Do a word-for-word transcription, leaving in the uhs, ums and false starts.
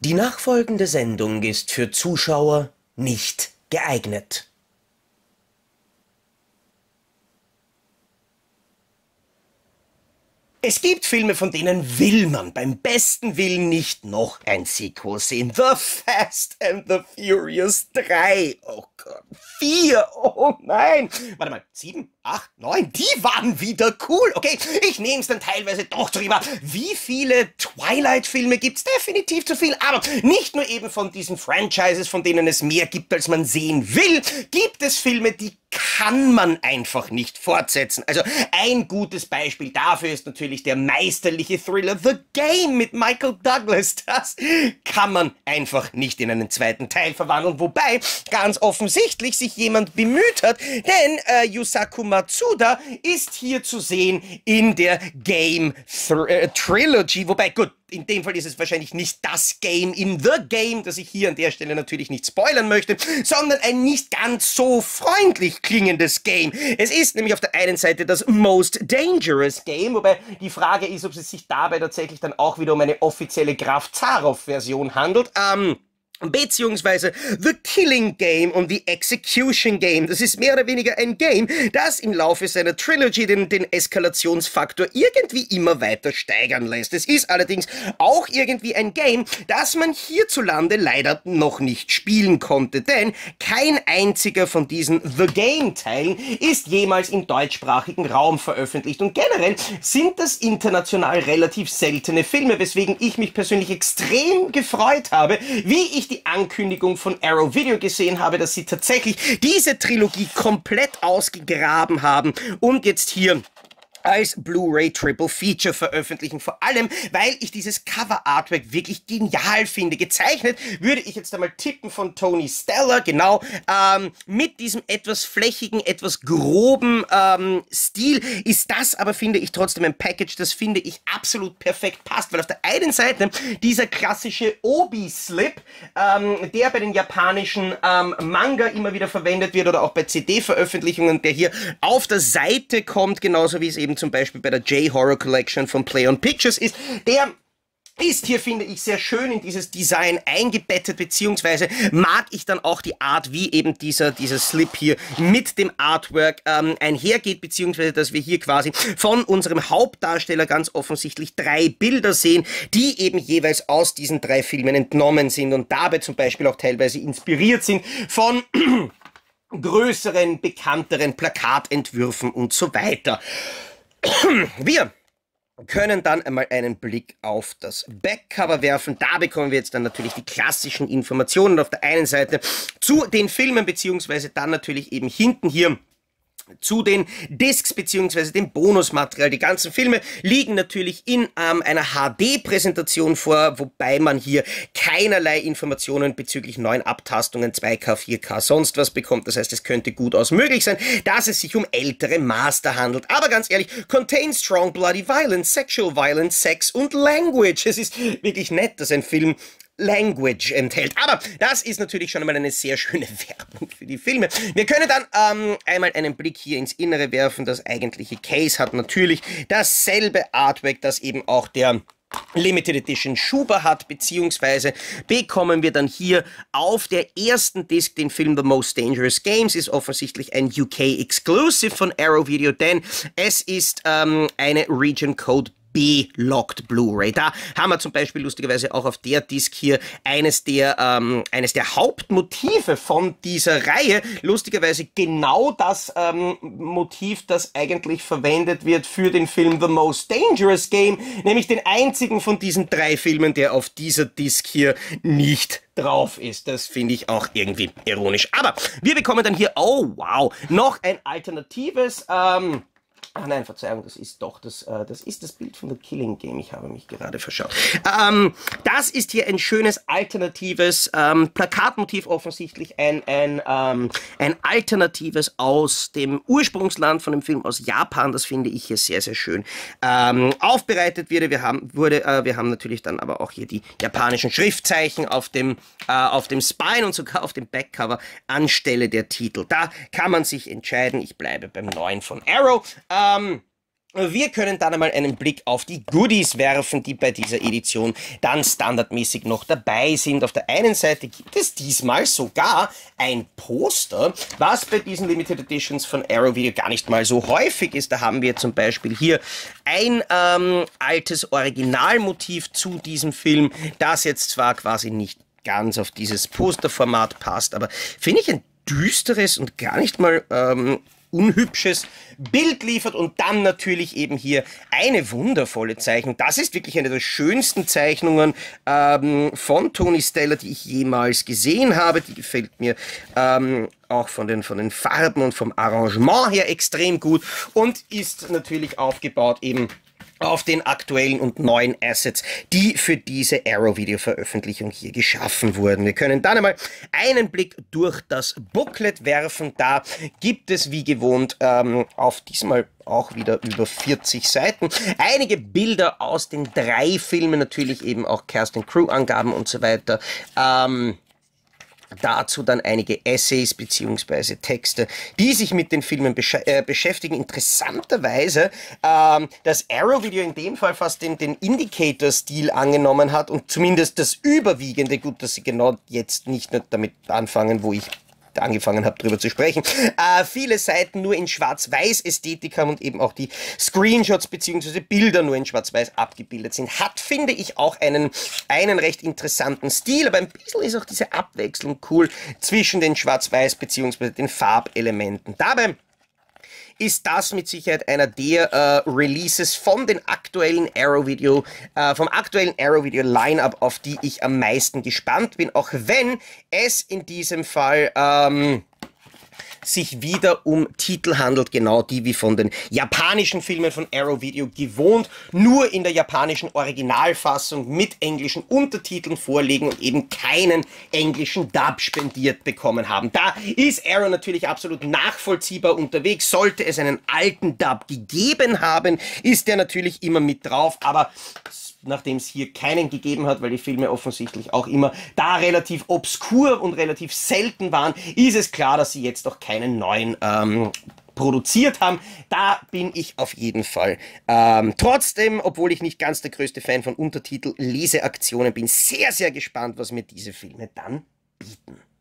Die nachfolgende Sendung ist für Zuschauer nicht geeignet. Es gibt Filme, von denen will man beim besten Willen nicht noch ein Sequel sehen. The Fast and the Furious drei. Oh Gott. vier. Oh nein. Warte mal. sieben, acht, neun. Die waren wieder cool. Okay, ich nehme es dann teilweise doch drüber. Wie viele Twilight-Filme gibt's? Definitiv zu viel. Aber nicht nur eben von diesen Franchises, von denen es mehr gibt, als man sehen will, gibt es Filme, die kann man einfach nicht fortsetzen. Also ein gutes Beispiel dafür ist natürlich der meisterliche Thriller The Game mit Michael Douglas. Das kann man einfach nicht in einen zweiten Teil verwandeln, wobei ganz offensichtlich sich jemand bemüht hat, denn äh, Yusaku Matsuda ist hier zu sehen in der Game äh, Trilogy, wobei gut, in dem Fall ist es wahrscheinlich nicht das Game in The Game, das ich hier an der Stelle natürlich nicht spoilern möchte, sondern ein nicht ganz so freundlich klingendes Game. Es ist nämlich auf der einen Seite das Most Dangerous Game, wobei die Frage ist, ob es sich dabei tatsächlich dann auch wieder um eine offizielle Graf Zaroff-Version handelt. Ähm... beziehungsweise The Killing Game und The Execution Game. Das ist mehr oder weniger ein Game, das im Laufe seiner Trilogy den, den Eskalationsfaktor irgendwie immer weiter steigern lässt. Es ist allerdings auch irgendwie ein Game, das man hierzulande leider noch nicht spielen konnte, denn kein einziger von diesen The Game-Teilen ist jemals im deutschsprachigen Raum veröffentlicht und generell sind das international relativ seltene Filme, weswegen ich mich persönlich extrem gefreut habe, wie ich die Ankündigung von Arrow Video gesehen habe, dass sie tatsächlich diese Trilogie komplett ausgegraben haben und jetzt hier als Blu-ray Triple Feature veröffentlichen. Vor allem, weil ich dieses Cover-Artwork wirklich genial finde. Gezeichnet würde ich jetzt einmal tippen von Tony Stella, genau, ähm, mit diesem etwas flächigen, etwas groben ähm, Stil ist das aber, finde ich, trotzdem ein Package, das finde ich absolut perfekt passt, weil auf der einen Seite dieser klassische Obi-Slip, ähm, der bei den japanischen ähm, Manga immer wieder verwendet wird oder auch bei C D-Veröffentlichungen, der hier auf der Seite kommt, genauso wie es eben zum Beispiel bei der J-Horror Collection von Play on Pictures ist, der ist hier, finde ich, sehr schön in dieses Design eingebettet, beziehungsweise mag ich dann auch die Art, wie eben dieser, dieser Slip hier mit dem Artwork ähm, einhergeht, beziehungsweise, dass wir hier quasi von unserem Hauptdarsteller ganz offensichtlich drei Bilder sehen, die eben jeweils aus diesen drei Filmen entnommen sind und dabei zum Beispiel auch teilweise inspiriert sind von größeren, bekannteren Plakatentwürfen und so weiter. Wir können dann einmal einen Blick auf das Backcover werfen. Da bekommen wir jetzt dann natürlich die klassischen Informationen auf der einen Seite zu den Filmen, beziehungsweise dann natürlich eben hinten hier zu den Discs beziehungsweise dem Bonusmaterial. Die ganzen Filme liegen natürlich in ähm, einer H D-Präsentation vor, wobei man hier keinerlei Informationen bezüglich neuen Abtastungen, zwei K, vier K, sonst was bekommt. Das heißt, es könnte gut aus möglich sein, dass es sich um ältere Master handelt. Aber ganz ehrlich, contains strong bloody violence, sexual violence, Sex und Language. Es ist wirklich nett, dass ein Film Language enthält. Aber das ist natürlich schon einmal eine sehr schöne Werbung für die Filme. Wir können dann ähm, einmal einen Blick hier ins Innere werfen. Das eigentliche Case hat natürlich dasselbe Artwork, das eben auch der Limited Edition Schuber hat, beziehungsweise bekommen wir dann hier auf der ersten Disc den Film The Most Dangerous Games, ist offensichtlich ein U K Exclusive von Arrow Video, denn es ist ähm, eine Region Code B-Locked Blu-ray. Da haben wir zum Beispiel lustigerweise auch auf der Disc hier eines der, ähm, eines der Hauptmotive von dieser Reihe. Lustigerweise genau das ähm, Motiv, das eigentlich verwendet wird für den Film The Most Dangerous Game, nämlich den einzigen von diesen drei Filmen, der auf dieser Disc hier nicht drauf ist. Das finde ich auch irgendwie ironisch. Aber wir bekommen dann hier, oh wow, noch ein alternatives, ähm, ach nein, Verzeihung, das ist doch das, äh, das ist das Bild von The Killing Game. Ich habe mich gerade verschaut. Ähm, das ist hier ein schönes alternatives ähm, Plakatmotiv, offensichtlich ein, ein, ähm, ein alternatives aus dem Ursprungsland von dem Film aus Japan. Das finde ich hier sehr, sehr schön ähm, aufbereitet wurde. Wir haben, wurde, äh, wir haben natürlich dann aber auch hier die japanischen Schriftzeichen auf dem, äh, auf dem Spine und sogar auf dem Backcover anstelle der Titel. Da kann man sich entscheiden. Ich bleibe beim neuen von Arrow. Ähm, Wir können dann einmal einen Blick auf die Goodies werfen, die bei dieser Edition dann standardmäßig noch dabei sind. Auf der einen Seite gibt es diesmal sogar ein Poster, was bei diesen Limited Editions von Arrow Video gar nicht mal so häufig ist. Da haben wir zum Beispiel hier ein ähm, altes Originalmotiv zu diesem Film, das jetzt zwar quasi nicht ganz auf dieses Posterformat passt, aber finde ich ein düsteres und gar nicht mal ähm, unhübsches Bild liefert und dann natürlich eben hier eine wundervolle Zeichnung. Das ist wirklich eine der schönsten Zeichnungen ähm, von Tony Stella, die ich jemals gesehen habe. Die gefällt mir ähm, auch von den, von den Farben und vom Arrangement her extrem gut und ist natürlich aufgebaut eben auf den aktuellen und neuen Assets, die für diese Arrow-Video-Veröffentlichung hier geschaffen wurden. Wir können dann einmal einen Blick durch das Booklet werfen. Da gibt es wie gewohnt ähm, auf diesmal auch wieder über vierzig Seiten einige Bilder aus den drei Filmen, natürlich eben auch Cast- und Crew-Angaben und so weiter. Ähm, Dazu dann einige Essays bzw. Texte, die sich mit den Filmen besch äh, beschäftigen. Interessanterweise, ähm, dass Arrow Video in dem Fall fast den, den Indicator-Stil angenommen hat und zumindest das Überwiegende, gut, dass sie genau jetzt nicht mehr damit anfangen, wo ich angefangen habe, drüber zu sprechen. Äh, viele Seiten nur in Schwarz-Weiß-Ästhetik haben und eben auch die Screenshots bzw. Bilder nur in Schwarz-Weiß abgebildet sind. Hat, finde ich, auch einen, einen recht interessanten Stil, aber ein bisschen ist auch diese Abwechslung cool zwischen den Schwarz-Weiß bzw. den Farbelementen. Dabei ist das mit Sicherheit einer der äh, Releases von den aktuellen Arrow Video, äh, vom aktuellen Arrow Video Lineup, auf die ich am meisten gespannt bin, auch wenn es in diesem Fall ähm, sich wieder um Titel handelt, genau die wie von den japanischen Filmen von Arrow Video gewohnt, nur in der japanischen Originalfassung mit englischen Untertiteln vorlegen und eben keinen englischen Dub spendiert bekommen haben. Da ist Arrow natürlich absolut nachvollziehbar unterwegs. Sollte es einen alten Dub gegeben haben, ist der natürlich immer mit drauf, aber nachdem es hier keinen gegeben hat, weil die Filme offensichtlich auch immer da relativ obskur und relativ selten waren, ist es klar, dass sie jetzt auch keinen neuen ähm, produziert haben. Da bin ich auf jeden Fall ähm, trotzdem, obwohl ich nicht ganz der größte Fan von Untertitel-Leseaktionen bin, sehr, sehr gespannt, was mir diese Filme dann bieten.